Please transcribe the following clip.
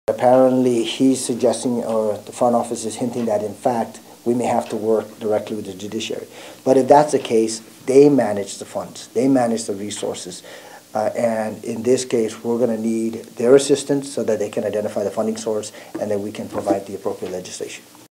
Apparently, he's suggesting, or the front office is hinting that, in fact, we may have to work directly with the judiciary. But if that's the case, they manage the funds, they manage the resources. And in this case, we're going to need their assistance so that they can identify the funding source and then we can provide the appropriate legislation.